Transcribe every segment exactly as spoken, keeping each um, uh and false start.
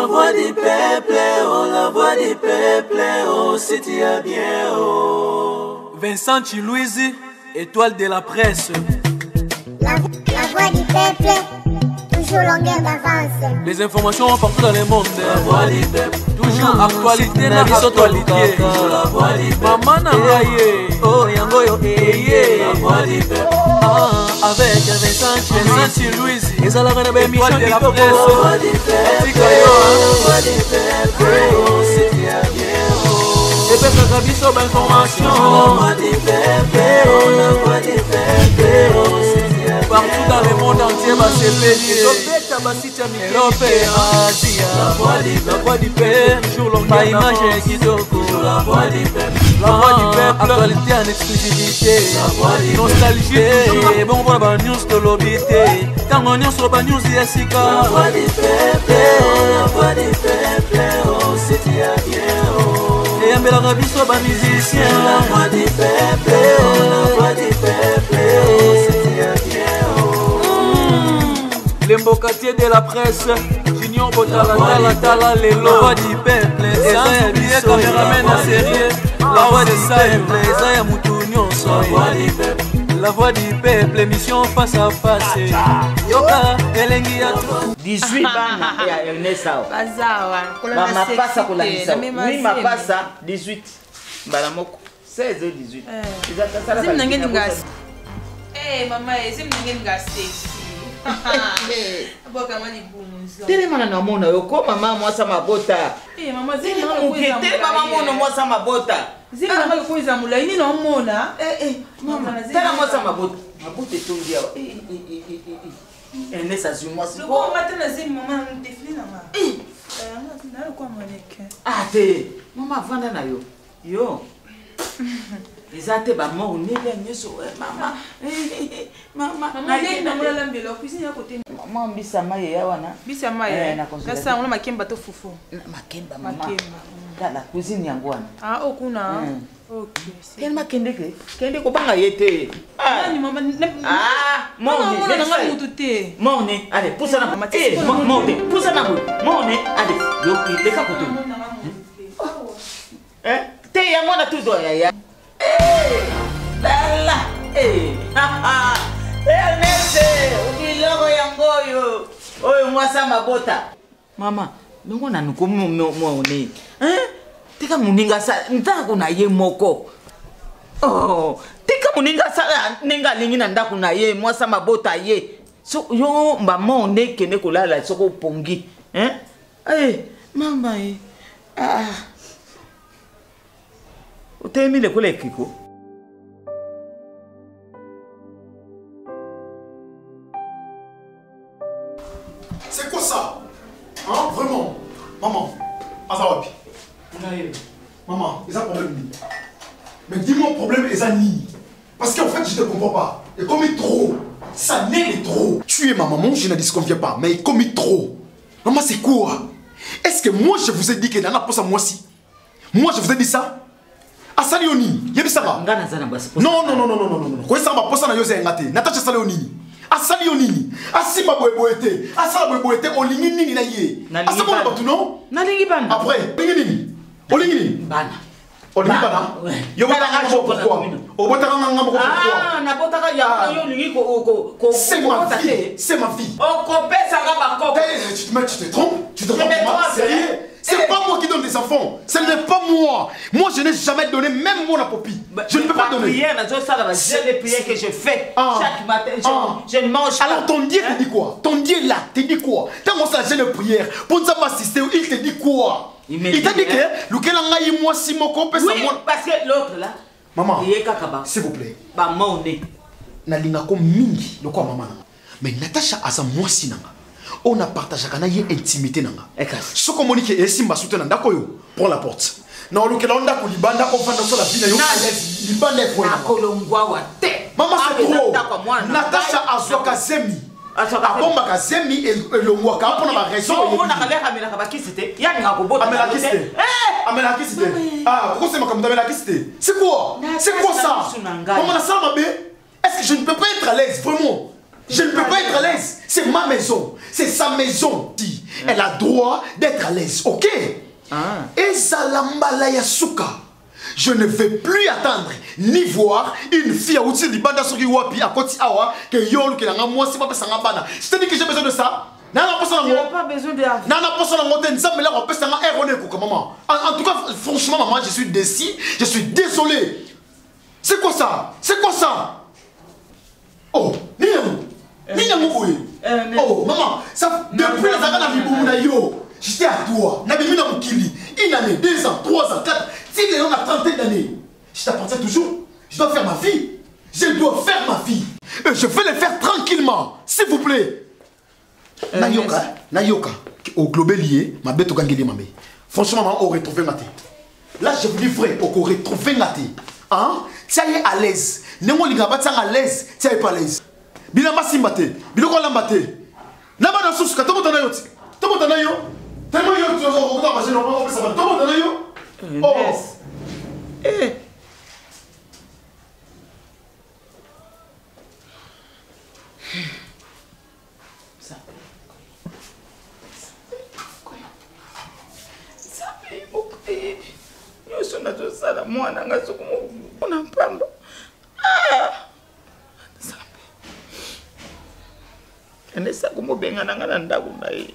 La voix du peuple, oh, la voix du peuple, oh, c'est bien, oh. Vincent Chilouise, étoile de la presse. La, la voix du peuple, toujours longueur d'avance. Les informations partout dans le monde. La voix du peuple, toujours mmh. Actualité na actualité. La voix du peuple, maman nangaye, oh yango yo eye. La voix du peuple, ah, avec Vincent Chilouise, ils ont la grande émission de la presse. La voix du peuple, la voix du peuple, oh, c'est bien, oh. Et puis ça biso ba information. La voix du peuple, oh, la voix du peuple, oh, c'est bien. Partout dans le monde entier, bah c'est pété. Europe et Asie. La voix du peuple, toujours longue. Ma image est kitoko. La voix du peuple, la voix du peuple. Actualité en exclusivité. La voix du peuple. Nostalgie. Et bon, voilà, news de l'obité. Tant on news sur la news Jessica. La voix du peuple, la voix du peuple, oh, c'est bien, oh. Et un bel arabe sur la musicien. La voix du peuple, la voix du peuple, oh, c'est bien, oh. Les mbokatiers de la presse, Junior Botala, Tala, Tala, les lois du peuple. Ezaya billet, caméraman en série. La voix du peuple, Ezaya Moutounion, la voix du peuple. La voix du peuple, émission face à face. Yoka, Elengi à dix-huit bana et Ernest Sao. Ma passa pour la mission. Oui, ma passa dix-huit. Balamoko seize et dix-huit. Zim nangen ngas. Eh maman, zim nangen ngas. Aboka mani bumuzo. Tele mana na mona yoko mama mwasa mabota. Eh mama zim na kuiza. Tele mama mona mwasa mabota. Zim na kuiza mulaini na mona. Eh eh mama tele mwasa mabota. Mabota tongia. Eh eh eh eh. Ernest azumwa si. Ko matana zim mama ndefini na ma. Eh. Eh na ko maneke. Ah te. Mama vanda na yo. Yo. Ezate ba mo unile nyeso mama. Mama. Mama na mulala mbelo cuisine ya kote. Mama mbisa maye ya wana. Mbisa maye. Sasa ngona makemba to fufu. Makemba mama. Makemba. Dala cuisine yangu wana. Ah okuna. Okay. Kenda kende ke. Kende ko banga yete. Ah ni mama. Ah, mone. Mama na ngala mutute. Mone. Allez, pousse na mama. Eh, mone. Pousse na mone. Allez, yo leka koto. Eh? Te ya mona tuzo ya ya. Eh! Lala! Eh! Haha! Ernest! Ukilogo yangoyo! Oyo mwasa mabota. Mama, nongo na nuko muone. Eh? Tika muninga sa ndako na ye moko. Oh, tika muninga sa ninga lingi na ndako na ye mwasa mabota ye. So yo mba monde kene kolala soko pongi. Eh? Eh, mama eh. Ah. Utemile kule kiko. C'est quoi ça? Hein? Vraiment? Maman, Azawapi. Maman, ils ont un problème. Mais dis-moi le problème, ils ont ni. Parce qu'en fait, je ne te comprends pas. Et comme il est trop, ça n'est trop. Tu es ma maman, je ne disconviens pas. Mais comme il est trop. Maman, c'est quoi? Est-ce que moi, je vous ai dit que Nana pour ça, moi aussi? Moi, je vous ai dit ça? Asalioni, yebisanga. Non non non non non non non. Ko esamba posa na yoze ngate. Natacha salioni. Asalioni. Asima boeboete. Asala boeboete olingi nini na ye. Asama batu non? Nalingi bana. Après, olingi nini? Olingi nini? Bana. Olingi bana. Yo bana ngamo pourquoi? O botaka ngamo pourquoi? Ah, na botaka ya yo lingi ko ko ko. C'est ma vie. C'est ma vie. O ko pesa ngaba ko. Tu te mets, tu te trompes? Tu te trompes? Sérieux? C'est pas moi qui donne des enfants. Ce n'est pas moi. Moi, je n'ai jamais donné, même moi, la popie. Je ne peux pas donner. C'est les prières que je fais chaque matin. Je ne mange pas. Alors, ton Dieu te dit quoi? Ton Dieu là, te dit quoi? Quand on s'agit de prière, pour nous assister, il te dit quoi? Il t'a dit que lequel en a moi si mon compte oui, parce que l'autre là. Maman, s'il vous plaît. Bah, mon nez. Nalinga ko mingi, le quoi, maman. Mais Natacha a sa moi si nanga. On a partagé kana ye intimité nanga. Ce qu'on m'a dit que Simba soutient ndako yo, prends la porte. Non, le kelon ndako libanda ko fanda so la vie na yo. Libanda ko na kolongwa wa te. Maman c'est trop. Natacha azoka zemi. Azoka bomba ka zemi et le ngwa ka pour na raison. On a kale kamela ka bakisite. Ya nga ko bota. Amela kisite. Eh, amela kisite. Ah, pourquoi c'est ma comme amela kisite? C'est quoi? C'est quoi ça? Maman la salle ma bé. Est-ce que je ne peux pas être à l'aise vraiment? Je ne peux pas être à l'aise. C'est ma maison. C'est sa maison. Elle a droit d'être à l'aise, ok? Ah. Et Zalambala Yasuka. Je ne vais plus attendre ni voir une fille à outil du banda sur Wapi à côté awa que yolo que la moi c'est pas ça bana. C'est-à-dire que j'ai besoin de ça. Non non pas Tu n'as pas besoin de la non non pas ça on ça mais là on peut ça erroné quoi maman. En tout cas franchement maman je suis déçu, je suis désolé. C'est quoi ça? C'est quoi ça? Oh, Niamou. Niamou oui. Oh maman, ça depuis la saga la vie na yo. J'étais à toi. N'avais pas Mukili. Une année, deux ans, trois ans, quatre. Si les gens ont trentaine d'années, je t'appartiens toujours. Je dois faire ma vie. Je dois faire ma vie. Et je vais le faire tranquillement. S'il vous plaît. Euh, Nayoka, Nayoka, au global lié, ma bête au gangeli mamé. Franchement, maman, on aurait trouvé ma tête. Là, je vous dis vrai, on aurait trouvé ma tête. Hein? Tu es à l'aise. Némo Ligaba, tu es à l'aise. Tu es pas à l'aise. Bilamba Simbate. Biloko Lambate. Naba na sous, quand on a yoti. Tout le monde tellement yo tu vas regarder ma chaîne on va ça va tout le monde yo oh eh ça ça paye beaucoup yo sona to sala mwana ngaso ko na pamba ah ça ene sa ko mo benga nanga ndako na ye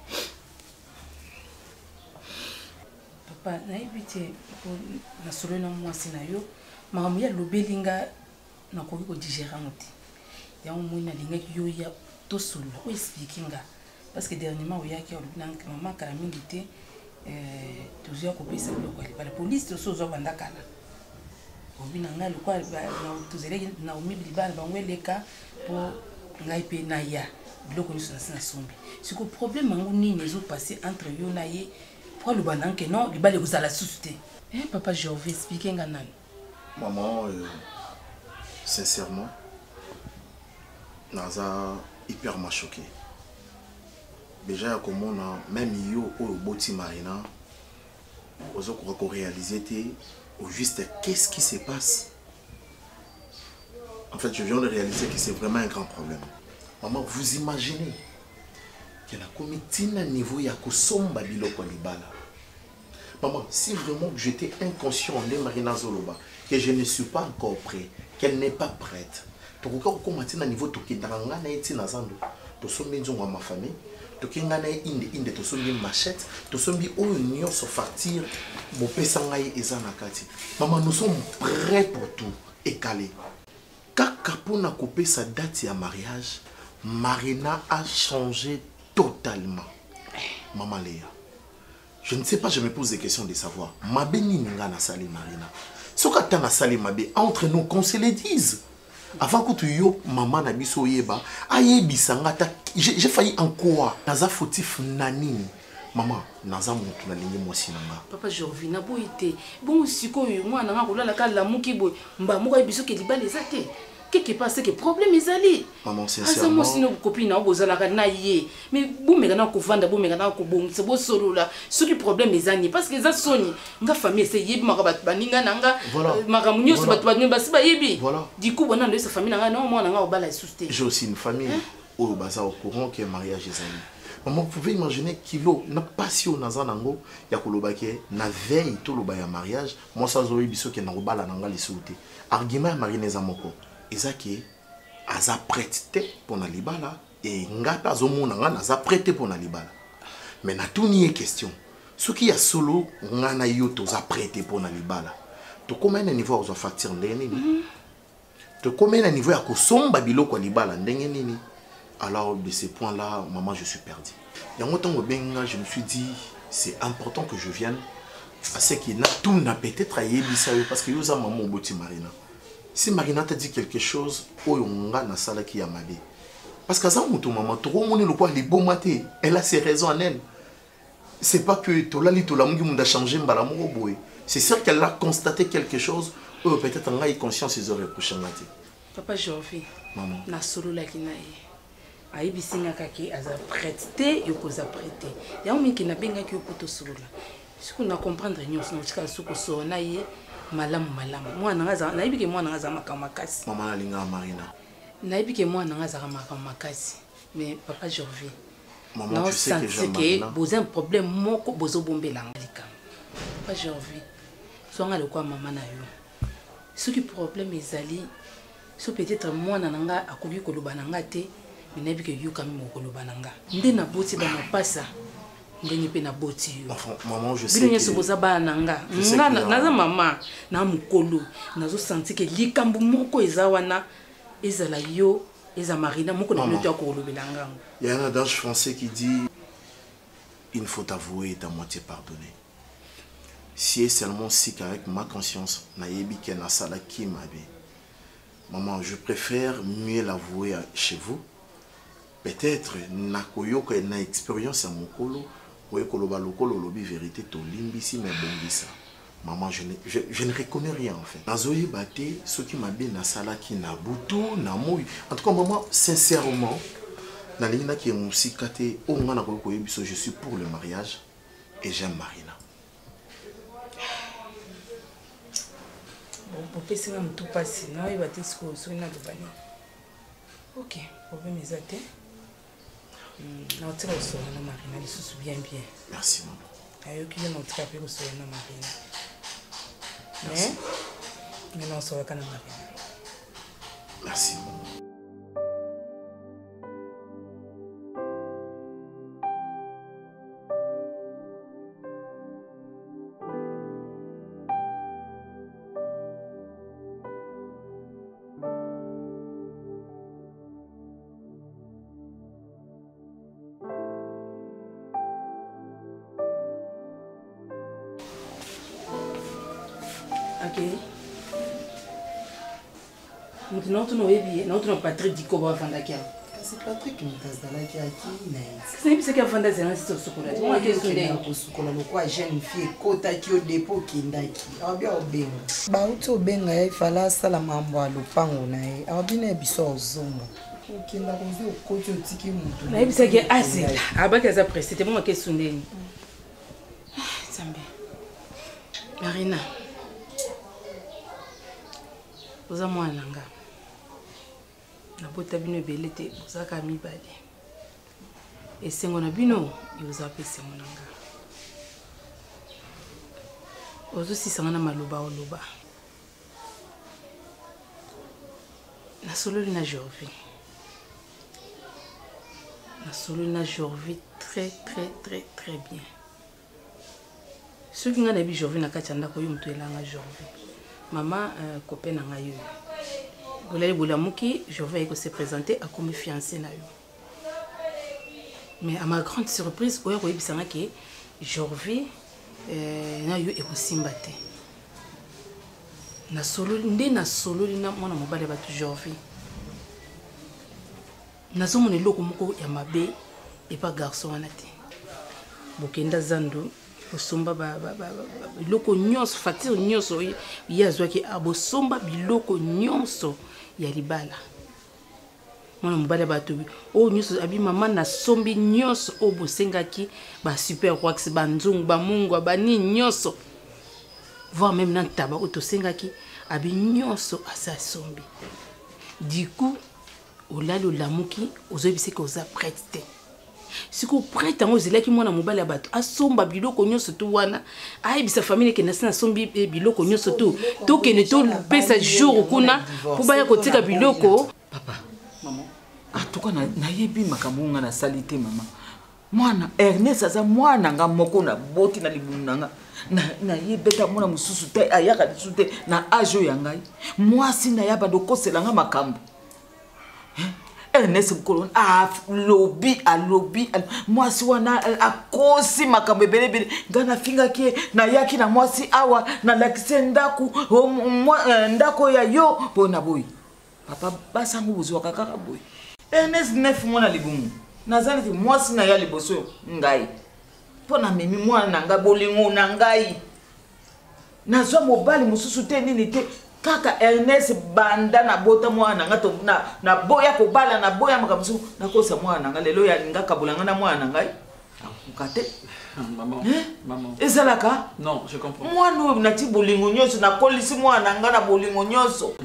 naibite na solo na mwasi na yo makamu ya lobelinga na koki ko digérer muti ya mwana linga yo ya to solo o expliquinga parce que dernièrement o ya ki na maman kala mingi te euh toujours ko pesa ko kwa la police to sozo banda kala o bina nga lo kwa na tuzele na umibili bana bangweleka po ngai pe na ya biloko ni sona sina sombi siko problème mangu nini ezo passer entre yo na ye. Le banan que non, il va le la souté. Eh papa, je vais expliquer nganan. Maman, euh, sincèrement, Naza hyper m'a choqué. Déjà comme on a même yo au boti marina, aux autres qu'on réalisé au juste qu'est-ce qui se passe. En fait, je viens de réaliser que c'est vraiment un grand problème. Maman, vous imaginez qu'il y a commis un niveau ya kosomba biloko libala. Maman, si vraiment j'étais inconscient de Marina Zoloba, que je ne suis pas encore prêt, qu'elle n'est pas prête, tu peux commencer à niveau de Kidanga na eti nazando, to sombi nzongo ma famille, to kinga na inde inde to sombi machette, to sombi o union so fartir, mo pesa ngai eza na kati. Maman, nous sommes prêts pour tout et calé. Kaka pona couper sa date ya mariage, Marina a changé totalement. Maman Léa. Je ne sais pas, je me pose des questions de savoir. Mabé ni ninga na sali Marina. Ce que tu as sali Mabé, entre nous, qu'on se le dise. Avant que tu yo maman na biso yeba, aye bisanga j'ai failli en quoi? Naza fautif nanini. Maman, naza mutu na lingi mwasi nanga. Papa je reviens na boité. Bon siko yo mwana nga kolala kala muki boy. Mba muka biso ke libala ezate. Qu'est-ce qui passe que problème est allé? Maman, sincèrement. Moi, si nos copines ont besoin de la naïe, mais vous me gardez au vendre, vous me gardez au bon, c'est beau solo là. Ce qui problème est allé parce que les Sony, ma famille c'est yébi, ma rabat baninga nanga, ma ramunio se bat baninga basi ba yébi. Voilà. Du coup, on a de sa famille nanga non, moi nanga au bal à souster. J'ai aussi une famille au bazar au courant que mariage est allé. Maman, vous pouvez imaginer kilo na passion na zanango ya kolobake na veille tout le baya mariage, moi ça zoé biso ke na au bal nanga les souter. Argument marine zamoko. Ezaki aza prêté pour na libala et ngata zomona nga naza prêté pour na libala. Mais na tout ni question. Ce qui a solo ngana yo toza prêté pour na libala. To combien de niveau aux facture ndenge nini? To combien de niveau ya kosomba biloko libala ndenge nini? Alors de ces points-là, maman, je suis perdu. Yango tango benga, je me suis dit c'est important que je vienne parce que na tout na peut-être ayebisa parce que yo za maman boti Marina. Si Marina t'a dit quelque chose, oyonga na sala ki ya mabe. Parce que ça mutu maman, trop moni le quoi les beaux maté, elle a ses raisons en elle. C'est pas que tolali tolamungi munda changer mbala mo boy. C'est sûr qu'elle a constaté quelque chose, ou peut-être en a conscience ils auraient prochain maté. Papa Jovi. Maman. Na solo la kinaye. Aibi singa kaki aza prêté, yo koza prêté. Ya omi ki na benga ki opoto solo la. Ce qu'on a comprendre nyos na chika soko so na ye. Malamu malamu mwana ngaza naibi ke mwana ngaza makamakasi maman alinga Marina naibi ke mwana ngaza makamakasi mais papa je reviens Maman, tu sais que j'aime Marina. Vous avez un problème, moi, que vous avez un problème. Pas j'ai envie. Soit le quoi maman na yo. Ce qui problème est allé, c'est peut-être moi nananga akobi koloba nanga te, mais n'abi que yo kami mo koloba nanga. Ndé na boti ba na pasa. Ndé ni pe na boti yo. Enfin, maman, je sais que. Bino que. ba nanga. Nga na maman na mukolo, nazo senti que likambu moko ezawana ezala yo, eza Marina moko na loto akolobela nanga. Il y a un adage français qui dit il faut avouer et à moitié pardonner. Si est seulement si qu'avec ma conscience, naïbi qui na sala qui m'abe. Maman, je préfère mieux l'avouer chez vous. Peut-être na koyo que na expérience à mon colo, koyo koloba lokolo lobi vérité to limbisi mais bongisa. Maman, je ne, je, je ne reconnais rien en fait. Nazoye bate, ce qui m'a bien na sala qui na buto, na mouille. En tout cas, maman, sincèrement, na lina qui est mon sikate, au moins na koyo biso, je suis pour le mariage et j'aime Marina. Bon, pour que tout passe, non, il va te ce que na lobani. Ok, problème est até. Na otira so na Marina, il se bien bien. Merci maman. Ayo ki na otira pe ko so na Marina. Mais mais non so ka na Marina. Merci maman. Maintenant, tu n'as pas Patrick Dikoba Vandakia. C'est Patrick qui nous a dit c'est ce qu'il y a Vandakia dans ce chocolat. Moi, qu'est-ce que c'est que chocolat? Pourquoi jeune fille kota qui au dépôt qui ndaki? Ah bien au benga. Ba uti au benga il fallait ça la mambo à lupango na e. Ah bien biso ozonga. Qui n'a pas vu au côté au tiki mutu. Na c'est que assez. Abaka za presse, c'était moi qu'est-ce que c'est. Zambe. Marina. Vous avez moi nanga. Na bota bino belete uzaka mibale. Et sengo na bino yozape sengo nanga. Ozo si sangana maloba oloba. Na solo na Jorvi. Na solo na Jorvi très très très très bien. Ce qui ngana bi Jorvi na kachanda ko yumto elanga Jorvi. Maman euh, copain nanga yo. Golali Boulamuki, je vais se présenter à comme fiancé na yo. Mais à ma grande surprise, oya ko yebisanga ke Jorvi euh na yo e ko simbate. Na solo ndé na solo na mona mobale ba Jorvi. Na zo mona loko moko ya mabe et pas garçon wana te. Bokenda zando Bosomba ba ba ba biloko nyonso fatire nyonso yazwa ki abosomba biloko nyonso ya libala. Mwana mobala ba tobi o nyonso abi mama na sombi nyonso o bosenga ki ba super wax ba nzungu ba mungu ba ni nyonso. Voir même na taba o to senga ki abi nyonso asa sombi. Du coup olalo lamuki ozobise ko za prête. Si vous prêtez à vous, qui mona mobile abato asomba biloko nyonso tu wana ayebisa famille ke nasina sombi biloko nyonso tu to ke ne to pesa jour kuna pour baya kotika biloko papa maman atuka na nayebi makamunga na salite mama mwana Ernest aza mwana nga moko na boti na libunanga na na yebeta mona mususu te ayaka disute na ajo yangai mwasi na yaba do koselanga makambo Ernest Mkolon a lobby a lobby mwasi wana a kosi makambe bele bele ngana finga ki na yaki na mwasi awa na lakise ndaku ndako ya yo bona boy papa basangu buzwa kaka boy Ernest nef mwana libumu nazali ti mwasi na ya liboso ngai pona memi mwana nga bolingo na ngai nazwa mobali mususu te nini te kaka Ernest banda na bota mwana nga to na na boya ko bala na boya makamsu na kosa mwana nga lelo ya ngaka bulanga na mwana ngai akukate maman eh? Maman ezalaka non je comprends mwana na ti bolingo nyonso na kolisi mwana nga na bolingo nyonso mm.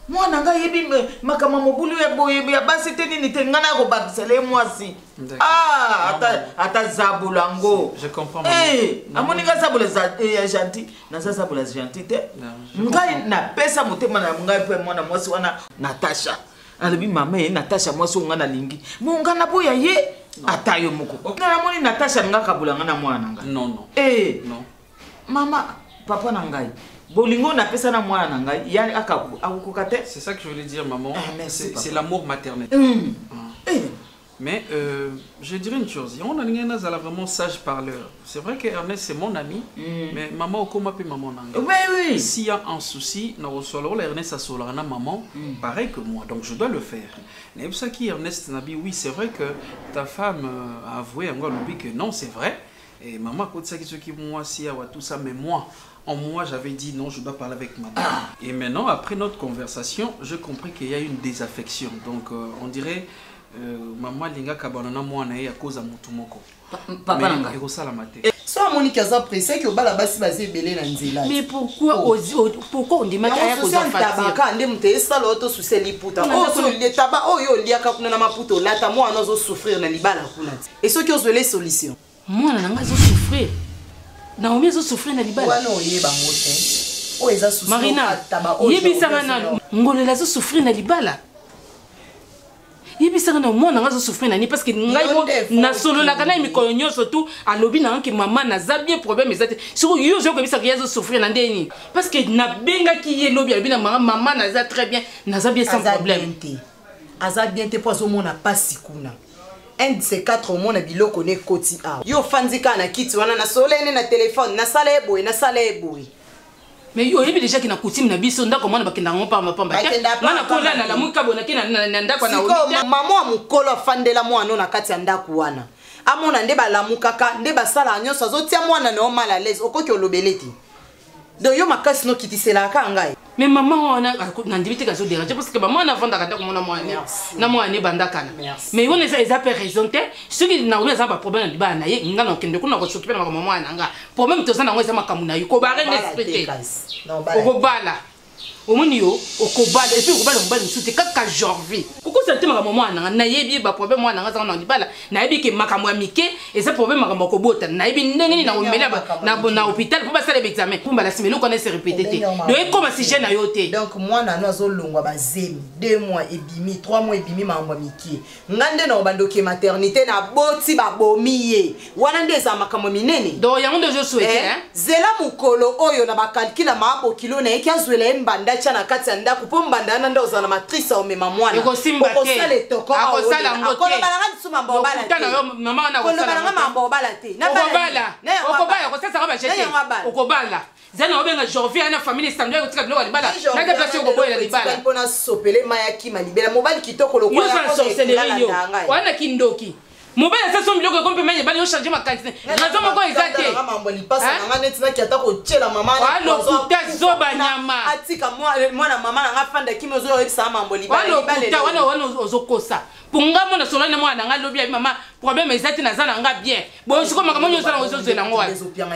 mwana nga yebi makama mobulu ya boye ya basi te nini te ngana ko bakisele mwasi ah ata ata zabulango je comprends eh amoni nga zabula za ya gentil na za zabula gentil te ngai na pesa motema na ngai pe mwana mwasi wana Natasha alibi mama ye Natasha mwasi ngana lingi mungana boya ye atayo moko ngana moni Natasha nga kabulanga na mwana nga non non eh non mama papa na ngai bolingo na pesa na mwana na ngai yani akaku akukate. C'est ça que je voulais dire maman. Ah, c'est l'amour maternel. Mm. Ah. Eh. Mais euh, je dirais une chose, on a une vraiment sage parleur. C'est vrai que Ernest c'est mon ami, mm. mais maman au comment peut maman nanga. Oui oui. S'il y a un souci, na resolo Ernest a solana maman, mm. pareil que moi, donc je dois le faire. Mais pour ça qui Ernest Nabi, oui c'est vrai que ta femme a avoué encore l'oubli que non c'est vrai. Et maman côté ça qui ce qui moi si tout ça, mais moi en moi j'avais dit non je dois parler avec madame. Ah. Et maintenant après notre conversation, je compris qu'il y a une désaffection. Donc euh, on dirait Euh, maman linga kabanana mwana ya cause mutu moko papa nanga eko sala mate so Monique aza pressé que bala basi bazé belé na nzela mais pourquoi oh. pourquoi on demande aya koza fatir ka ndé mute esala auto suseli puta oh so le taba oh yo liaka kuna na maputo lata mwana zo souffrir na libala kuna et ceux qui ont les solutions mwana nanga zo souffrir na omi zo souffrir na libala wana oyeba mote o eza souffrir Marina yebisanga na ngolela zo souffrir na libala yebisanga na mwana nga zo souffrir na ni parce que ngai na solo la kana mikolo nyonso tout alobi na que maman na za bien problème ezate sur yo je ko bisa que zo souffrir na ndeni parce que na benga ki ye lobi alobi na maman na za très bien na za bien sans problème aza bien te pozo mona pasi kuna un de ces quatre au monde biloko ne koti a yo fanzika na kiti wana na solene na téléphone na sala eboy na sala eboy. Mais yo yebi déjà ki na coutume na biso ndako mwana bakenda ngo pa mapamba ngana kola na la muka bona ki na ndako na olita maman amukolo afandela mwana na kati ya ndako wana amona nde balamukaka nde basala nyonso azotia mwana na mal à l'aise okoki olobeleti do yo makasi no kitisela ka ngai. Mais maman on a na ndibite ka zo déranger parce que maman na vanda kata ko mona mwana na mwana bandaka na mais on eza eza raisonner ce qui na on eza ba problème na libana ye ngana okende kuna ko s'occuper na maman na nga problème to sana ngo eza makamu na yo ko bare respecter ko bala omoni yo okobala et puis okobala mbala msuti kaka Jorvi koko sante makambo mwana na yebi ba problème mwana nga na libala na yebi ke makambo ya mike eza problème makambo ko bota na yebi ndenge na omela na na hôpital pour passer l'examen pour bala simelo connaît se répéter donc et comme si je na yote donc mwana no azolongwa bazemi deux mois et bimi trois mois et bimi makambo mike ngande na obandoke maternité na boti ba bomiye wana ndeza makambo minene donc yango ndezo souhaiter hein zela mukolo oyo na ba calcula mabo kilo na yeki azwela mbanda chana kati anda kupo mbanda na ndo za matrice au mema mwana eko simba ke ako sala ngote ko bala ngani suma mbobala te mama na ko sala ngama mbobala te na bala okobala ko sasa ba jete okobala zana obenga Jorvi ana famille standard ko tika bilo libala na ka place ko boyela libala mpona sopele mayaki malibela mobali kitoko lokwa ya ko sorcellerie yo wana kindoki mobile ça son biloko kompe mais bali yo changer ma quantité raison moko exacte mambo lipasa ngana netina ki atako tchela mama alo kuta zoba nyama atika mwana mama nga fanda kimi zo yebisa mambo libala alo kuta wana wana ozokosa punga mona solo na mwana nga lobi mama problème exacte na zana nga bien bon siko makambo nyo zana ozo zela ngwa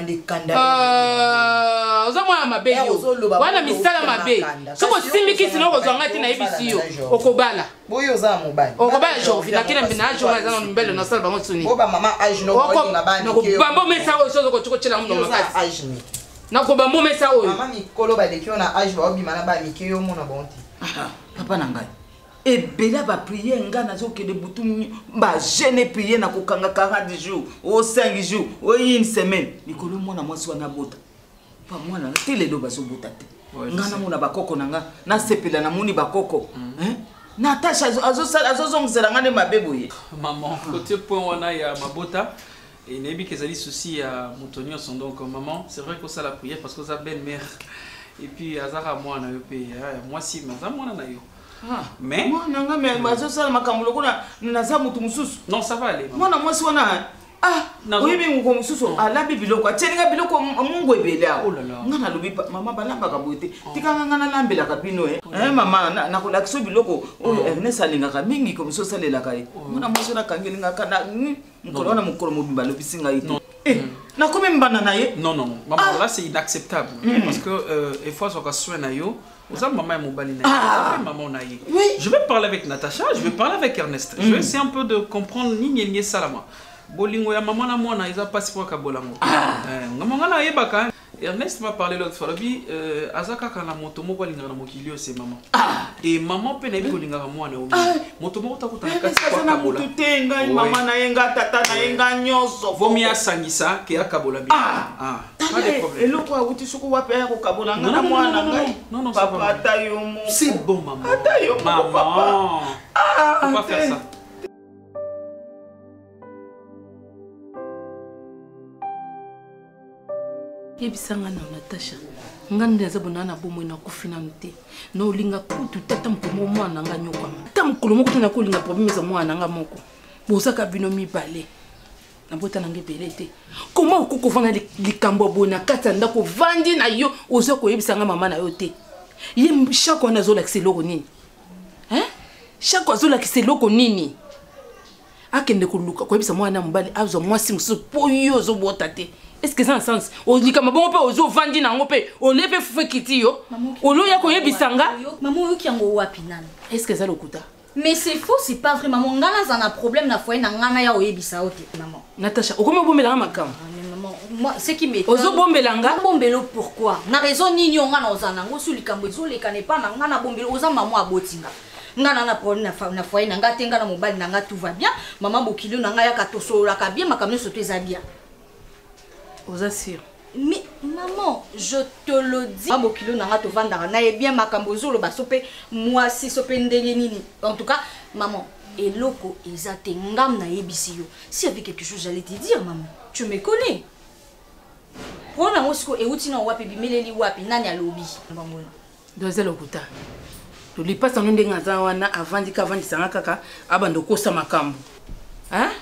euh ozo mwana mabe yo wana misala mabe siko simbiki sino kozanga tina yebisi yo okobala boyo za mobile okobala Jorvi na kila mbina ajo na zana mbele na sala bango tsuni boba mama age no boli ngabani ke bambo mesa ozo ko choko chela mundo makasi age ni na ko bambo mesa oyo mama mikolo ba dekio na age ba obi mana ba mikeyo mona bonti papa na ngai et bela ba prier ngana zo ke de butu ba jeune prier na ko kanga quarante jours au cinq jours au une semaine mikolo mona mwasi wana bota pa mwana tele do baso bota te ngana mona bakoko nanga na sepela na muni bakoko hein Natasha azo azo zongzela ngane mabeboye maman côté point wana ya mabota et nebi que ça dit souci ya mutonio son donc maman c'est vrai que ça la prière parce que ça belle mère et puis azara moi na yo pe moi si mais ça moi na yo ah mais moi nanga mais bazo sala makambulo kuna na za mutu mususu non ça va aller moi na moi si wana ah oyibi nguko mususu alabi biloko atyeninga biloko mungu ebela ngana lobi mama balamba kabote tikanga ngana lambela kabino eh eh mama na ko lakso biloko o Ernest alinga ka mingi ko mususu salela kai ngana mususu na kangelinga kana mukolona mukolo mobimba lobisinga ito Eh, na combien banana ye? Non, non, non. Maman, ah. là, c'est inacceptable. Mm. Parce que, euh, une fois, sur le na yo, vous avez maman et mon balina. Ah. Maman, na ye. Oui. Je vais parler avec Natacha, je vais parler avec Ernest. Mm. Je vais essayer un peu de comprendre ni ni ni salama. Bolingo ya maman na moi na isa passeport ka bolango. Ah. Maman na ye baka. Ernest m'a parlé l'autre fois, lui, euh, Azaka quand la moto mo balinga na mokilio c'est maman. Ah. Et maman pe na bi kolinga moi na omi. Moto mo ta ko ta ka kwa na moto tenga maman na yenga tata na yenga nyoso. Vomi asangisa ke akabola bi. Ah. Ah. Pas de problème. Et l'autre a outi suku wa pe ko kabola na moi na ngai. Non non, papa ta yo mo. C'est bon maman. Ta yo mo papa. Ah, on va faire ça. Yebisanga na Natasha ngande za bonana bomwe na kufina mte no linga putu tata mkomo mwana nga nyoka tata mkolo moko tana ko linga problème za mwana nga moko bosaka bino mibale na bota na ngebelete comment okoko vanga likambo bona kata ndako vandi na yo ozo ko yebisanga mama na yo te ye chaque on azola kiseloko nini hein chaque azola kiseloko nini akende kuluka ko yebisa mwana mbali azo mwasi muso poyo zo bota te. Est-ce que ça a un sens? On dit que maman peut ozo vandi na ngope, on le peut faire quitter yo. Olo ya ko yebisanga. Maman yo ki yango wapi nana? Est-ce que ça le kuta? Mais c'est faux, c'est pas vrai maman. Ngana za na problème na foyer na ngana ya oyebisa ote maman. Natasha, okoma bombela makam. Maman, moi c'est qui m'étonne. Ozo bombelanga? Bombelo pourquoi? Na raison nini ngana ozana ngo suli kambo zo le kanepa na ngana bombelo oza maman abotinga. Ngana na problème na na foyer na ngata ngana mobali na ngata tout va bien. Maman bokilo na ngaya ka tosolo ka bien makamno soto eza bien. Aux assure. Mais maman, je te le dis. Maman kilo nanga to vandara na e bien makambo zolo ba sope moi si sope ndenge nini. En tout cas, maman, et loko ezate ngam na yebisi yo. Si y avait quelque chose j'allais te dire maman. Tu me connais. Pona mosiko e uti na wapi bimeleli wapi nani alobi. Mbamona. Doze lokuta. To li passe nonde ngaza wana avandi ka vandi sanga kaka abando kosa makambo. Hein?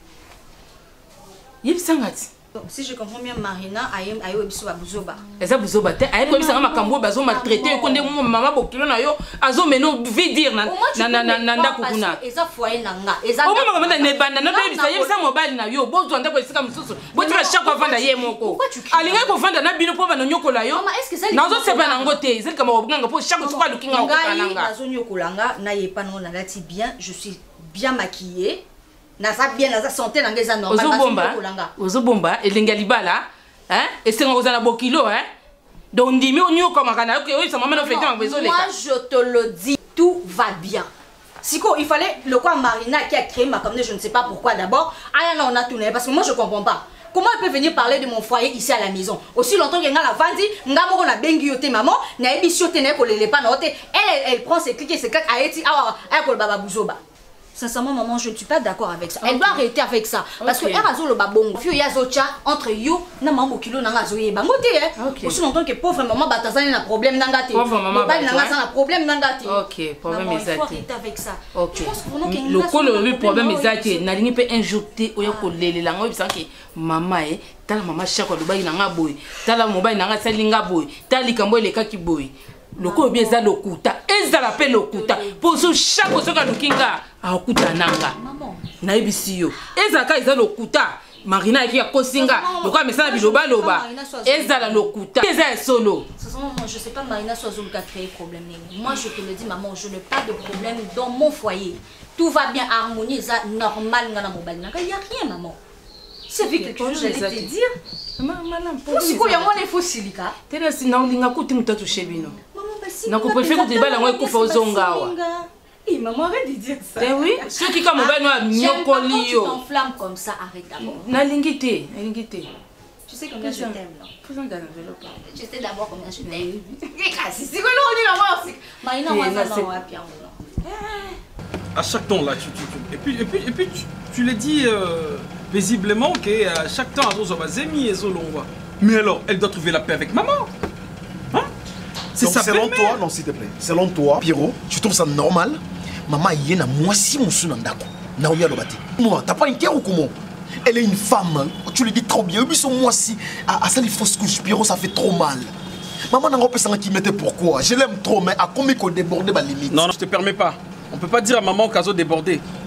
Yebisangati. Si je comprends bien, Marina a eu un buzoba. Eza buzoba te aye ko bisa makambo bazo maltraiter ko nde mama bokilo na yo azo meno veut dire na na na na ndako kuna. Eza foyer na nga. Eza o mama kamanda ne banda na be bisa yebisa mobile na yo bozo ndako esika mususu. Bo tira chaque fois vanda ye moko. Alinga ko vanda na bino po bana nyokola yo. Maman, est-ce que ça na zo sepa na ngote, zeli kama obnganga po chaque fois lukinga ko kananga. Nazo nyokolanga na yepa no na lati bien, je suis bien maquillée. Naza bien naza santé na ngeza normal ozo bomba ozo bomba elenga libala hein et c'est ngoza na bokilo hein donc ndimi onyo comme kana que oui ça maman no fait en besoin les moi je te le dis tout va bien. Siko il fallait le quoi Marina qui a créé ma comme je ne sais pas pourquoi d'abord ah non on a tourné parce que moi je comprends pas. Comment elle peut venir parler de mon foyer ici à la maison? Aussi longtemps qu'elle a la vandi, ngamo na bengi yote maman, na ebisio tene ko lele pa na hote. Elle elle prend ses clics et ses claques à eti ah elle ko baba buzoba. Sincèrement, maman, je ne suis pas d'accord avec ça. Elle okay. doit arrêter avec ça. Parce okay. que elle a le babongo. Fio yazocha entre you, na maman kilo na ngazoye bangote eh. Aussi longtemps que pauvre maman batazani na problème nangate. Pauvre maman batazani na problème nangate. OK, problème exact. Il faut arrêter avec ça. OK. Le col le problème exact. Na lingi pe injecter oya ko lele la ngoy bisanke maman eh tala maman chako do bayi na ngaboy. Tala mobile na nga salinga boy. Tala likambo le kaki boy. Le ko bien za lokuta ezala pe lokuta pour so chaque soka lukinga akuta nanga na ebisi yo ezaka eza lokuta Marina qui a kosinga le ko mesana biloba loba ezala lokuta eza solo. Sincèrement moi je sais pas Marina soit zo ka créer problème. Moi je te le dis maman, je n'ai pas de problème dans mon foyer. Tout va bien harmonie ça normal ngana mobile nanga y a rien maman. C'est vrai quelque chose j'allais te dire. Maman pour siko ya mwana faut silika. Tena sina ulinga kuti mutatu shebino. Na ko préfère que tu vas la moi kufa ozongawa. Eh maman arrête de dire ça. Eh oui, ceux qui comme ben no nyokoli yo. Tu t'enflammes comme ça, arrête d'abord. Na lingité, na lingité. Tu sais combien je t'aime là. Faisons dans l'enveloppe. Tu sais d'abord combien je t'aime. C'est c'est que là on est là aussi. Marina moi ça non à bien. À chaque temps là tu tu et puis et puis et puis tu, tu le dis euh, paisiblement que à chaque temps azo ba zemi ezolongwa. Mais alors, elle doit trouver la paix avec maman. Hein? C'est ça. Selon toi, non s'il te plaît. Selon toi, Pierrot, tu trouves ça normal? Maman yena moi si mon sou nandako. Na oya lobati. Moi, t'as pas une cœur ou comment? Elle est une femme. Tu le dis trop bien. Et puis moi si à ça les fausses couches, Pierrot, ça fait trop mal. Maman n'a pas qui mettait pourquoi? Je l'aime trop, mais à combien qu'on déborde ma limite? Non, non, je te permets pas. On peut pas dire à maman qu'elle a débordé.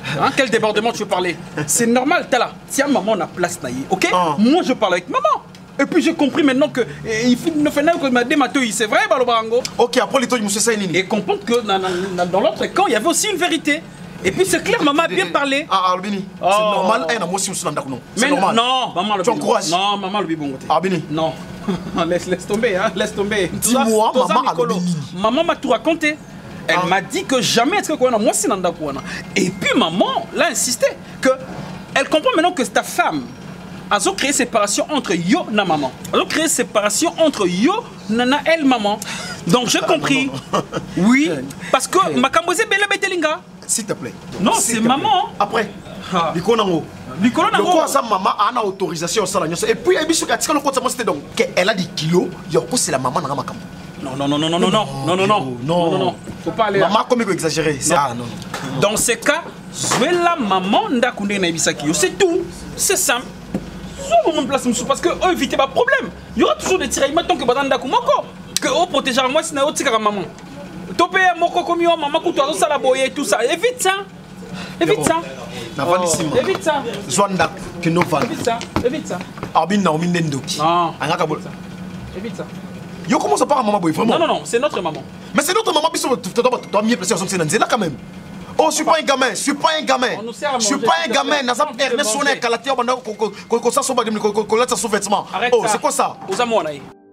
Hein, quel débordement tu veux parler? C'est normal, t'as là. Tiens, maman, on a place naïe, ok? Ah. Moi, je parle avec maman. Et puis j'ai compris maintenant que il ne fait que m'a dématouillé, c'est vrai, Balobarango? Ok, après les temps, monsieur Sainini. Et comprendre que dans, dans, dans l'autre camp, il y avait aussi une vérité. Et puis c'est clair, maman a bien parlé. Ah, Albini, oh. C'est normal, elle a moi aussi un soudan d'accord. C'est normal. Non, maman le Tu encourages? Non, maman le bon côté. Albini. Non. laisse, laisse tomber, hein, laisse tomber. Dis-moi, maman Albini. Maman m'a tout raconté. Elle ah. m'a dit que jamais est-ce que quoi moi c'est nanda quoi. Et puis maman l'a insisté que elle comprend maintenant que c'est ta femme. Elles ont créé séparation entre yo et maman. Elles ont créé séparation entre yo nana elle maman. Donc j'ai compris. Ah, non, non. Oui, parce que ma cambosé belle betelinga. S'il te plaît. Non, c'est maman. Après. Likonango. Likonango. Le quoi ça maman a une autorisation ça là. Et puis elle dit que le quoi ça c'était donc qu'elle a des kilos, yo c'est la maman na makam. Non non non non non non non non non non non non faut pas aller. Maman comme il exagérer. Ah non. Dans ces cas, je vais la maman ndakunde na ibisaki yo, c'est tout. C'est simple. Sur mon place parce que eux éviter pas problème. Il y aura toujours des tiraillements tant que badanda kumoko que oh protéger moi c'est na otika maman. Topé moko comme yo maman ko toi ça la boyer tout ça. Évite ça. Évite ça. Oh. Évite ça. Zwanda que no van. Évite ça. Évite ça. Arbin na omindendo. Non. Angaka bol. Évite ça. Yo comment ça part à maman boy vraiment? Non non non, c'est notre maman. Mais c'est notre maman puis tu dois mieux placer ensemble c'est là quand même. Oh, je suis pas un gamin, je suis pas un gamin. Je suis pas un gamin. N'a pas Ernest Sonnet Kalatia pendant qu'on ça sauve qu'on laisse sous vêtements. Oh, c'est quoi ça? Aux amours là.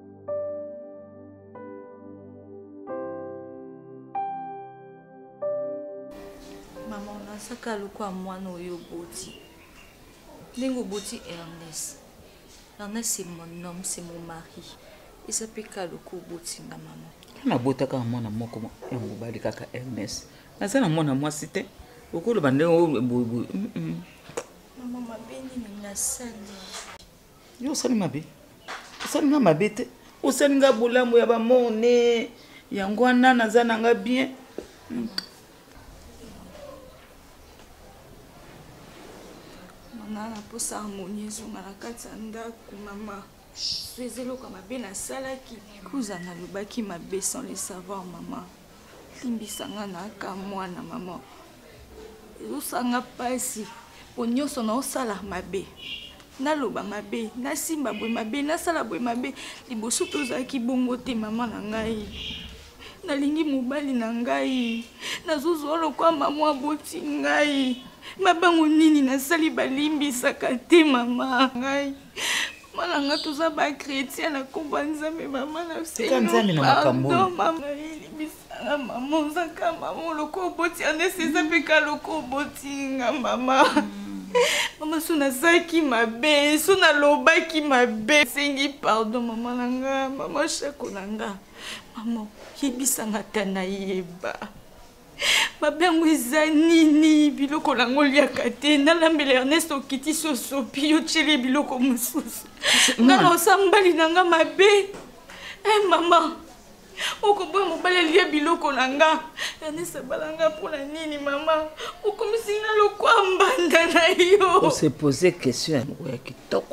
Maman, on a ça qu'à le quoi moi no yo boti. Ningo boti Ernest. Ernest c'est mon homme, c'est mon mari. Il s'appelle qu'à le coup boti na maman. On a bota quand moi na moi comment on bali kaka Ernest. Nasa na mwana mwasi te okolo bande boy maman mabeni na sali yo sali mabe sali nga mabe te o sali nga bolambo ya ba mone yango wana naza nanga bien mama na posa harmonie zonga na kati ya ndako mama swezelo kama mabe na salaki kuzana lobaki mabe sans le savoir maman limbisanga na ka mwana mama ezosanga pasi po nyonso na osala mabe naloba mabe nasimba boye mabe nasala boye mabe liboso tozalaki bongo te mama na ngai nalingi mobali na ngai nazozwa lokwa mama aboti ngai mabango nini nasali balimbisaka te mama ngai mama nga toza ba chrétien na komba nzambe mama na nzambe na makambo mama Ah maman, zaka maman loko boti ane seza peka loko boti nga mama. Maman suna zaki mabe, suna loba ki mabe. Sengi pardon maman nanga, maman shako nanga. Maman, yebisa ngata na yeba. Mabengo eza nini biloko lango liaka te nalambela Ernest okiti sosopi yo chele biloko mosusu. Ngana osambali nanga mabe. Eh maman. Oko boy mobali lia biloko nanga Ernest balanga pour la nini maman okomisina lokwa mbanda na yo on se poser question ya kitoko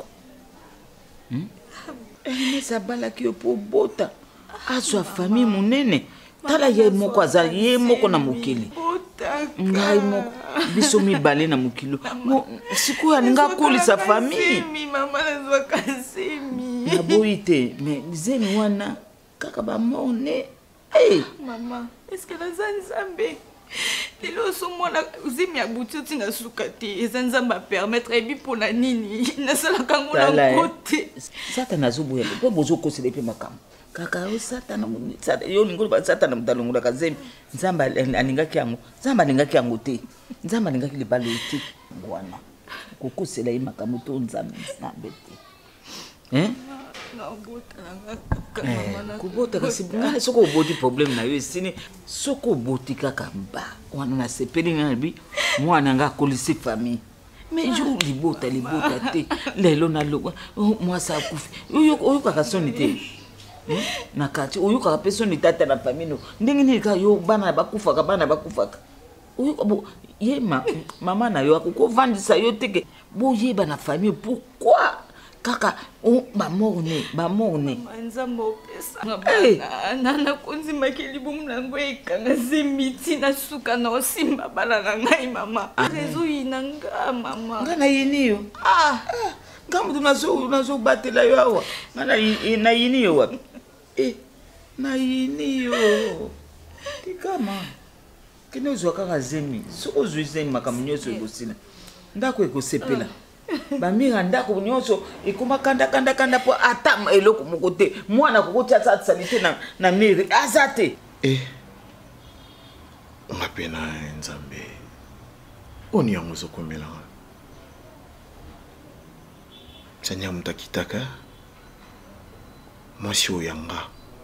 hmm Ernest balaki yo po bota azwa famille munene tala ye moko aza ye moko na mokili ngai moko biso mibale na mokilo siku ya ninga kolisa famille mi mama nazwa kasemi na boite mais zemi wana kaka ba mone hey maman est-ce que la zanzambe lelo so mona uzimi ya buti tina sukati ezanzamba permettre ebi pona nini nasala kango na côté satana zubu yele po bozo ko sele pe makam kaka o satana mo satana yo ngolo ba satana mdalungu ka zemi nzamba aningaki yango nzamba aningaki yango te nzamba aningaki libalo te bwana koko sele yi makamu to nzambe na bete hein kubota kasi ngale soko oboti problème na yo esini soko oboti kaka mba wana na sepeli ngabi mwana nga kolisi famille mais jour libota libota te lelo na lo moi ça kufi yo yo kaka soni te na kati yo kaka personne tata na famille no ndenge ni ka yo bana bakufa ka bana bakufa yo ye ma mama na yo akoko vandisa yo teke bo yeba na famille pourquoi kaka o ba morne ba morne nzambe opesa nga nana konzimaki libumu nango ekanga zemiti na suka na osimba bala na ngai mama rezo yina nga mama nga na yini yo ah nga mutu nazobatela yo awa nga na yini yo wapi eh na yini yo tikama kene ozwa kaka zemi soko ozwi zemi makambo nyonso ekosila ndako ekosepela bamira ndako nyonso ekoma kanda kanda kanda po ata eloko moko te mwana kokotia salite na na mire aza te eh nga pena nzambe oni yango ozokomela sanya mutu akitaka mwasi oyo yanga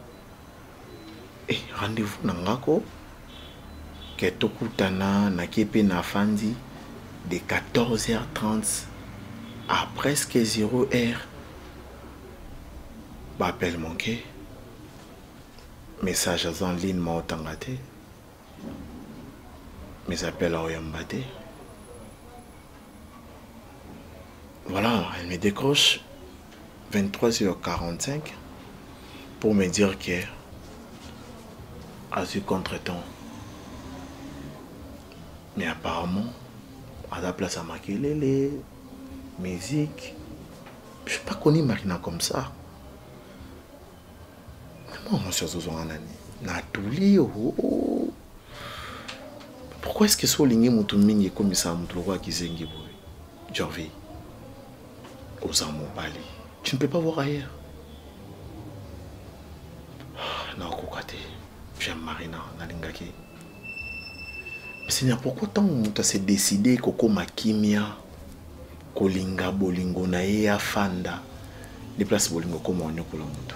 eh rendez-vous na ngako ke tokutana nake mpe na fandi de quatorze heures trente à presque zéro heure. Bah, appel manqué. Message en ligne m'a autangaté. Mes appels à Oyambate. Voilà, elle me décroche vingt-trois heures quarante-cinq pour me dire que a eu contre-temps. Mais apparemment, à la place à Makelele, musique. Je n'ai pas connu Marina comme ça. Moi, monsieur Zozouanani, Natuli, oh. Pourquoi est-ce que ce ligné Moutoumini est comme ça, Moutoulwa qui zengi boy? Jorvi, Osamo Bali. Tu ne peux pas voir ailleurs. Non, Kokate, j'aime Marina, Nalingaki. Mais Seigneur, pourquoi tant tu as décidé Koko Makimia? Kolinga bolingo na ye ya fanda les places bolingo comme on yoko la moto.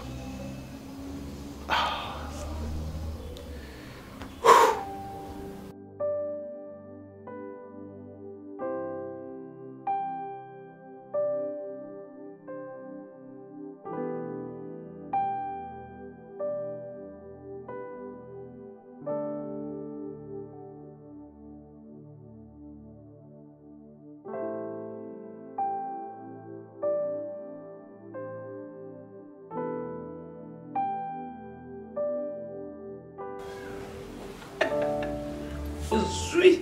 suis.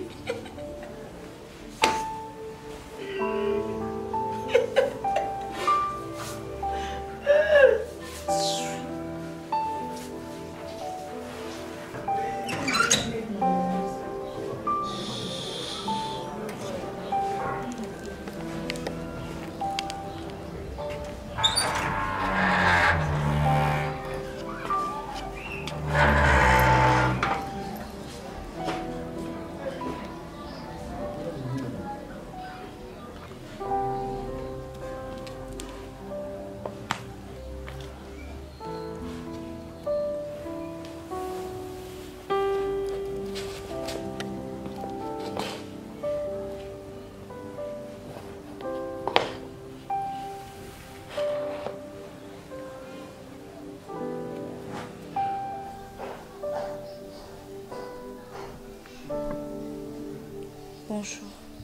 Bonjour.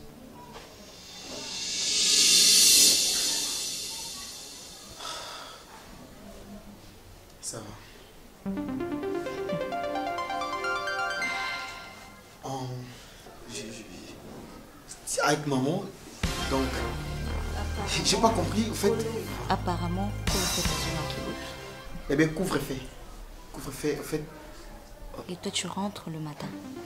Ça va. Um, je, je, avec maman, donc, j'ai pas compris, en fait. Apparemment, couvre-feu dans Eh bien, couvre-feu. Couvre-feu, en fait. Et toi, tu rentres le matin.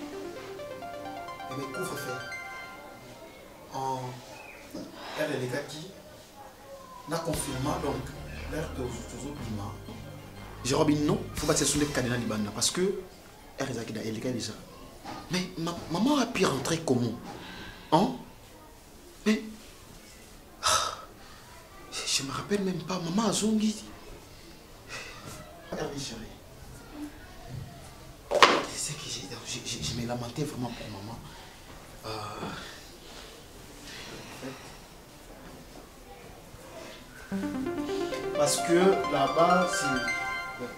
Eh bien, couvre-feu. En. Elle est les gars qui. N'a confirmé donc l'heure de Zozo. Jérôme, non, il faut pas se souvenir de Kanina Libana parce que. Elle est les gars déjà. Mais ma, maman a pu rentrer comment? Hein? Mais. Je ne me rappelle même pas. Maman a zongi. Regardez, chérie. C'est que j'ai. Je me lamentais vraiment pour maman. Euh... Parce que là-bas, c'est.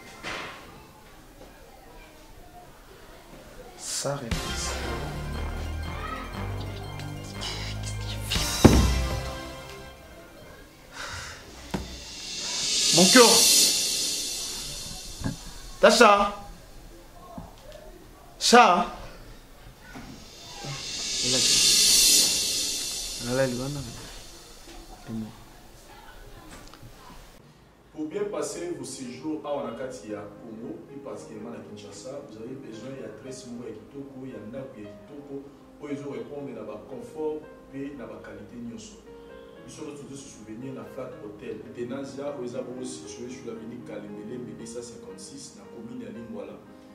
Ça réponse. Mon cœur. Ta chat. Chat. Pour bien passer vos séjours à Wanakati à Congo, et particulièrement à Kinshasa, vous avez besoin de l'adresse Moua Kitoko, il y en a qui est Kitoko, pour ils répondre à la confort et à la qualité nyoso. Ils sont tous se souvenir de la Flat Hotel. Tenazia, où ils sont situés sur l'avenue Kalemele, Médessa cinquante-six, dans la commune de Lingwala.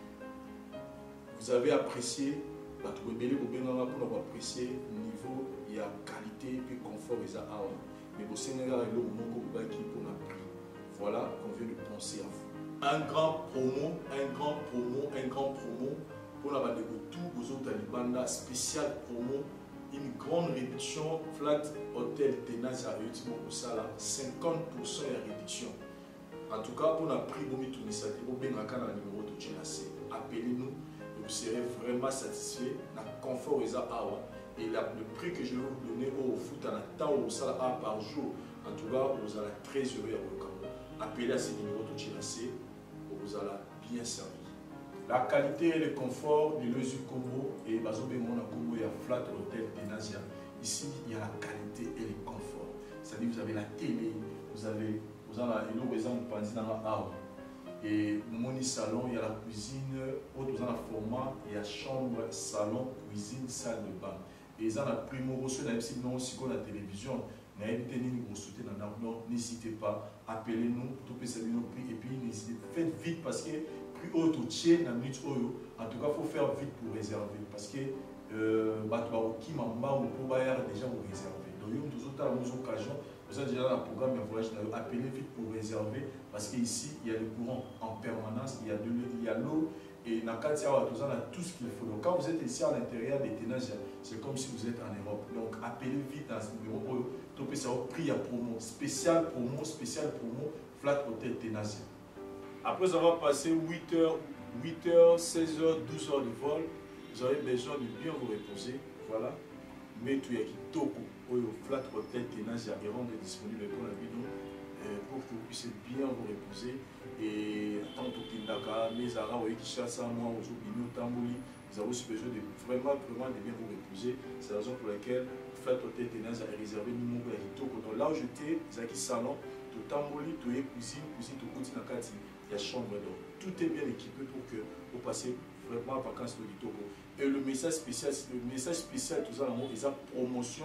Vous avez apprécié, pour apprécier le niveau, il y a qualité et confort, ils ont. Mais au Sénégal, il y a un qui pour la prix. Voilà qu'on vient de penser à vous. Un grand promo, un grand promo, un grand promo pour la bande de tout vos autres talibans, spécial promo, une grande réduction, Flat Hotel Tenazia pour ça là, cinquante pour cent de réduction. En tout cas, pour la prix, vous mettez ça, vous pouvez numéro de Tchénassé. Appelez-nous et vous serez vraiment satisfait. Le confort est à Awa. Et la, le prix que je vais vous donner au foot à la temps au salaire par jour, en tout cas, vous allez très heureux à vos camps. Appelez à ce numéro de Tchénassé, vous allez bien servir. La qualité et le confort de l'E S U Congo et Bazobe Mona Congo et à Flat Hotel Tenazia. Ici, il y a la qualité et le confort. C'est-à-dire vous avez la télé, vous avez vous avez le exemple dans la arme. Et mon salon, il y a la cuisine, autre dans le format, il y a chambre, salon, cuisine, salle de bain. Et ils ont la primo reçu dans la télévision. N'hésitez pas, appelez-nous, tout peut servir nos prix et puis n'hésitez pas, faites vite parce que plus haut au tien la minute oyo. En tout cas, il faut faire vite pour réserver parce que qui m'a ou pour déjà vous réserver. Donc, il y a toujours occasions. Vous avez déjà un programme de voyage, appelez vite pour réserver parce qu'ici, il y a le courant en permanence, il y a de l'eau, il y a l'eau et dans le a tout ce qu'il faut. Donc, quand vous êtes ici à l'intérieur des Tenazia, c'est comme si vous êtes en Europe. Donc, appelez vite dans ce numéro. Tout peut savoir prix à promo, spécial promo, spécial promo, Flat Hotel Tenazia. Après avoir passé huit heures, huit heures, seize heures, douze heures de vol, vous avez besoin de bien vous reposer. Voilà. Mais tout est Kitoko, au Flat Hotel Tenazia est rendu disponible pour la vidéo pour que vous puissiez bien vous reposer. Et tant que Kindaka, les Arabes, Kishasa, moi, Ozobino, Tambouli, vous avez aussi besoin de vraiment, vraiment de bien vous reposer. C'est la raison pour laquelle Flat Hotel Tenazia est réservé numéro à Kitoko. Donc là où j'étais, Zaki Salon, tout Tambouli, tout cuisine, cuisine, tout côté Nakati. Il y a chambre d'or. Tout est bien équipé pour que vous passiez vraiment en vacances au Kitoko. Et le message spécial, le message spécial, tout ça, c'est une promotion,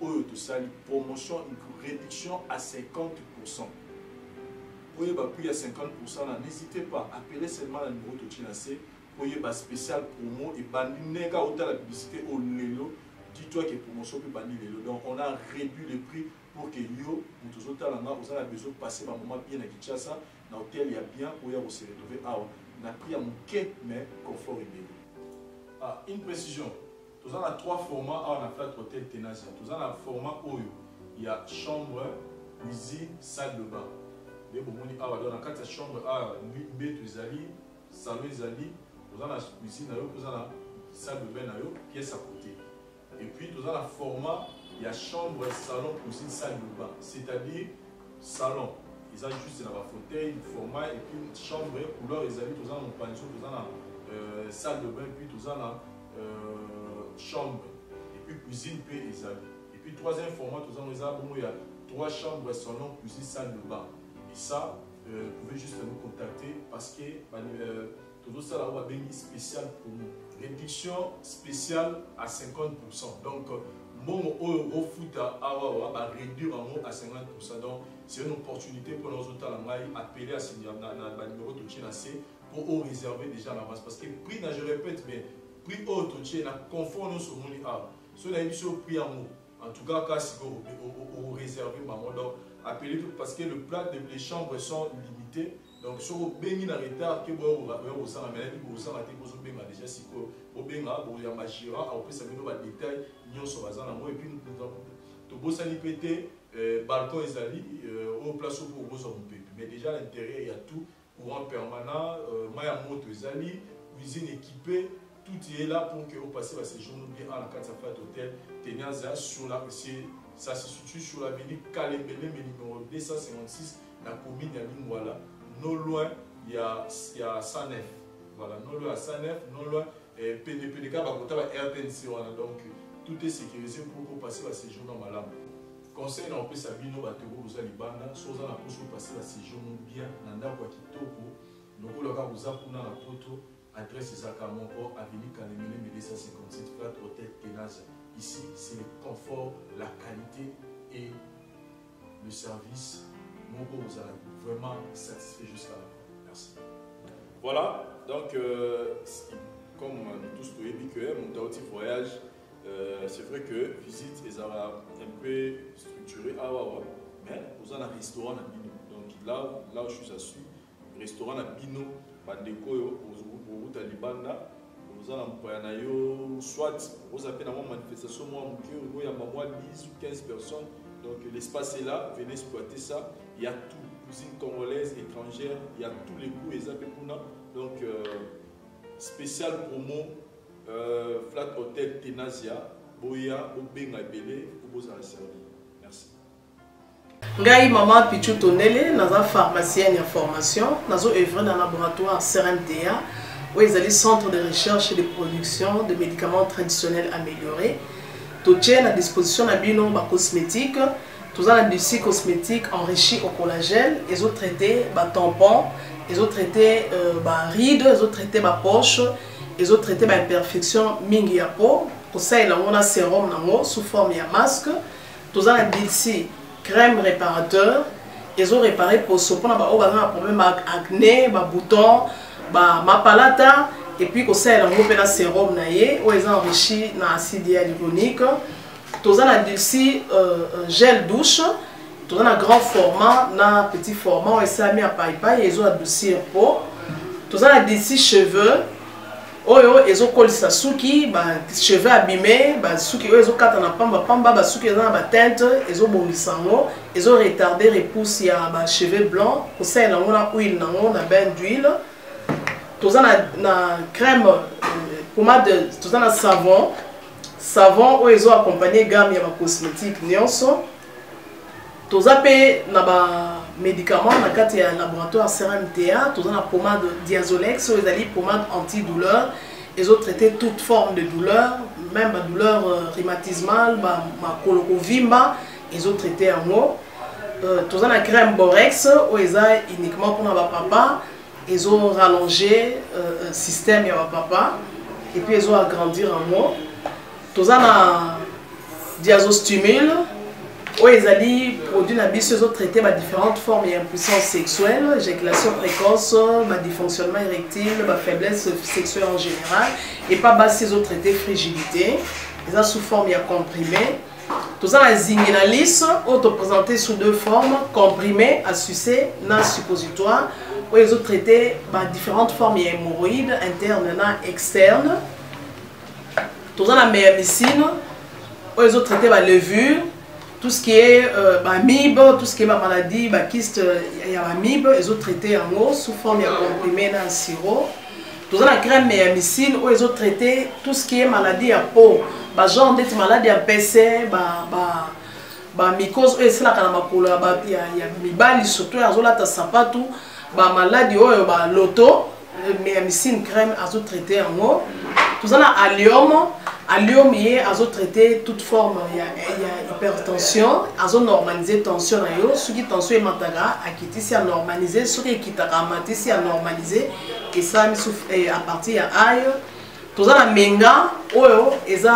promotion, une réduction à cinquante pour cent. Pour y avoir cinquante pour cent, n'hésitez pas, appelez seulement le numéro de Tchénassé pour y avoir spécial promo et bandiner la publicité au Lelo. Dis-toi que promotion peut bannir Lelo. Donc on a réduit le prix pour que yo, nous tous autres, vous avez besoin de passer un moment bien à Kinshasa, dans l'hôtel il y a bien pour y se retrouver. Ah, on a pris à mon quai, mais confort et bien. Ah, une précision. Nous avons trois formats à la Flat Hotel Tenazia. Nous avons le format Oyo. Il y a chambre, cuisine, salle de bain. Dans la chambre, il y a salon, nous avons la cuisine, nous avons la salle de bain, pièce à côté. Et puis nous avons le format, il y a chambre, salon, cuisine, salle de bain. C'est-à-dire salon. Ils ont juste un fauteuil, un format, et puis chambre, couleur, ils ont nous avons un panneau, nous avons la salle de bain, puis nous avons la chambre, et puis cuisine, puis ils ont. Et puis troisième format, nous avons il y a trois chambres, salon, cuisine, salle de bain. Et ça, euh, vous pouvez juste nous contacter parce que euh, tout ça là, on va bénir spécial pour nous. Réduction spéciale à cinquante pour cent. Donc, bon, au foot à réduire en haut à cinquante pour cent. Donc, c'est une opportunité pour nos autres à appeler à ce numéro de Tchénassé pour vous réserver déjà à l'avance. Parce que prix, je répète, mais prix haut de Tchénassé, conforme sur mon art. Ce n'est pas prix en haut. En tout cas, quand vous réservez, donc appelez parce que le plat de les chambres sont limitées. Donc, si vous avez un retard, que vous avez un maladie, vous avez un déjà si vous avez un magira, après ça vous avez des détails, nous sommes et puis nous avons pété, balcon et zali, au place pour vous en mais déjà à l'intérieur, il y a tout, courant permanent, maya moto zali, cuisine équipée. Tout est là pour que vous passiez ces jours bien à la carte Flat Hotel Tenazia sur la ça se situe sur l'avenue Kalemele, numéro deux cent cinquante-six, la commune de Lingwala. non loin, il y a, il y a cent neuf. Voilà, non loin à cent neuf, non loin, et P D P D K, R T N C, donc tout est sécurisé pour passer à séjour dans ma lame. Conseil na opesa bino bateko kuza libanda soza na poso passer la séjour bien na ndako ya kitoko lokola ka kuza kuna na poto adresse ezaka moko avenue Kalemele deux cent cinquante-sept Flat Hotel Kenaza. Ici c'est le confort, la qualité et le service moko vous allez vraiment satisfait jusqu'à la fin. Merci. Voilà, donc euh, comme nous tous nous dit que mon petit voyage. Euh, c'est vrai que visite est un peu structurée, ah, ouais, ouais. Mais vous avez un restaurant à Bino. Donc là, là où je suis assis, restaurant à Bino, Bandekoyo, vous avez Libanda, vous avez un soit vous avez une manifestation, il y a dix ou quinze personnes. Donc l'espace est là, venez exploiter ça. Il y a tout, cuisine congolaise, étrangère, il y a tous les goûts, les apépuna. Donc euh, spécial promo. Euh, Flat Hotel Tenazia, Boya, Obenga Belé, pour vous servir. Merci. Ngai maman Pichu Tonele, naza pharmacienne en formation, nazo œuvre dans le laboratoire C R M T A, où ils allaient centre de recherche et de production de médicaments traditionnels améliorés. Tout est à disposition de bino ba cosmétique, tout ça l'industrie cosmétique enrichie au collagène, ils ont traité ba tampon, ils ont traité euh, ba rides, ils ont traité ba poche. Ils ont traité l'imperfection mingi ya peau. Pour ça, il y a un sérum sous forme de masque. Tous les ici crème réparateur. Ils ont réparé pour ce pour un problème d'acné, boutons, ma palata. Et puis, il y a un sérum où ils ont enrichi d'acide hyaluronique. Tous les ici gel douche. Tous les grand format, un petit format. Ils ont mis à paille. Ils ont adouci la peau. Tous les ici cheveux. Oyo ezo kolisa suki ba cheveux abîmés ba suki oyo ezo kata na pamba pamba ba suki eza na ba teinte ezo bongisa ngo ezo retarder repousse ya ba cheveux blancs ko ça na ngona huile na ngona bain d'huile toza na na crème pommade toza na savon savon oyo ezo accompagner gamme ya ba cosmétique nyonso toza pe na ba médicaments na kati ya laboratoire C R M T A, tous la pommade Diazolex, ils ont pommade antidouleur, ils ont traité toute forme de douleur, même la douleur euh, rhumatismale, ma colorovimba, ils ont traité en haut. Euh, tous la crème Borex, où ils ont uniquement pour notre papa, ils ont rallongé le euh, système de papa, et puis ils ont agrandi en haut. Tous la Diazostimule, où ils ont produit ils ont traité ma différentes formes d'impuissance sexuelle, éjaculation précoce, ma dysfonctionnement érectile, ma faiblesse sexuelle en général, et pas bas ils ont traité frigidité, ils ont sous forme comprimé. Tout ça, la zinginalis, auto présenté sous deux formes, comprimé, à sucer, na suppositoire, où ils ont traité ma différentes formes d'hémorroïdes internes et externes. Tout ça, la méamycine, où ils ont traité ma levure. Tout ce qui est euh, bah, amibe, tout ce qui est bah, maladie, bah, kyste, il y a amibe, ils ont traité en eau sous forme de comprimé dans le sirop. Tout ça, la crème méamycine, où ils ont traité tout ce qui est maladie à peau. Bah, genre d'être maladie à P C, bah, bah, bah, mycose, et c'est là qu'il y a mibali, surtout, ils ont là, tout, bah, maladie, bah, l'auto, méamycine, crème, ils ont traité en eau. Tout ça, la allium. Allium, ils ont traité toute forme, il y a hypertension, ils ont normalisé tension, ceux qui tension est mataga, à quitter si à normaliser, ceux qui quittent à mater si à normaliser, et ça à partir de aïe. Tout ça la menga, oyo, ils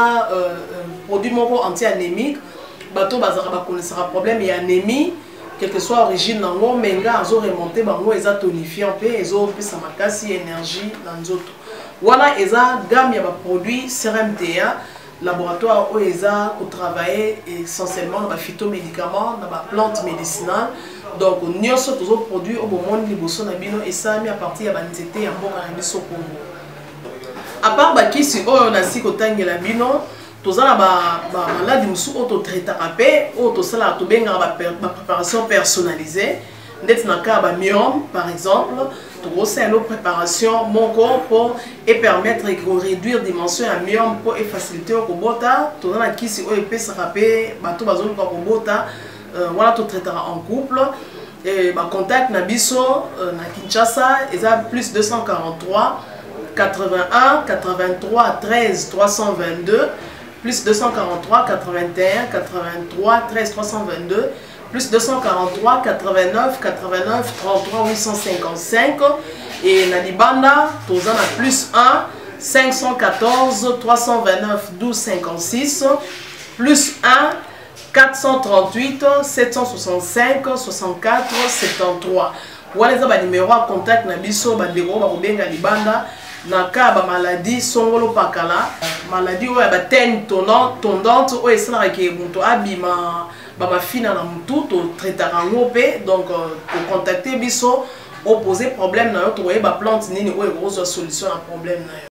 ont produit mon anti-anémique, bateau bazara connaissera problème et anémie, quelle que soit l'origine dans l'eau, menga, ils ont remonté, ils ont tonifié un peu, ils ont fait sa makasi énergie dans les autres. Voilà, ils ont gamme de produits C R M T A, laboratoire où ils ont travaillé essentiellement dans les phytomédicaments, dans les plantes médicinales. Donc, nous avons tous les produits au moment de l'Ibosonabino et ça a mis à partir de l'antété en bon caribis au Congo. À part qui si on a si côté de l'Abino, tous les malades qui sont autotraités, tous les malades qui ont une préparation personnalisée. Myome, par exemple, c'est une préparation mon corps pour et permettre de réduire la dimension à myome pour faciliter le robota. Tout le monde qui s'est fait se rappeler, tout le monde voilà tout traitera en couple. et ma contact na biso na Kinshasa eza plus deux cent quarante-trois quatre-vingt-un quatre-vingt-trois treize trois cent vingt-deux plus deux cent quarante-trois quatre-vingt-un quatre-vingt-trois treize trois cent vingt-deux plus deux cent quarante-trois quatre-vingt-neuf quatre-vingt-neuf trente-trois huit cent cinquante-cinq et na libanda toza na plus un cinq cent quatorze trois cent vingt-neuf douze cinquante-six plus un quatre cent trente-huit sept cent soixante-cinq soixante-quatre soixante-treize. Voilà les numéros à contact na biso ba deko ba kobenga libanda na ka ba maladie songolo pakala maladie oya ba ten tondante oyo esalaka ke moto abima ba mafina na mutu to traitaka ngo pe donc ko contacter biso opposer problème na yo to ba plante nini oyo kozwa solution na problème na yo.